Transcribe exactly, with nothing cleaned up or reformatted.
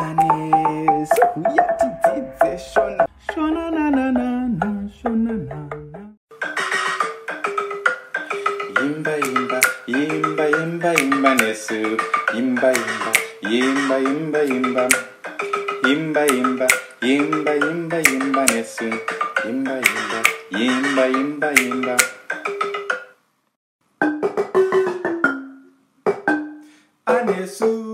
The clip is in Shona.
Anes, uyatitidze shona shona na na na na shona na na. Yimba yimba yimba yimba yimba nesu yimba yimba yimba yimba yimba yimba yimba yimba yimba yimba nesu yimba yimba yimba yimba yimba. Anesu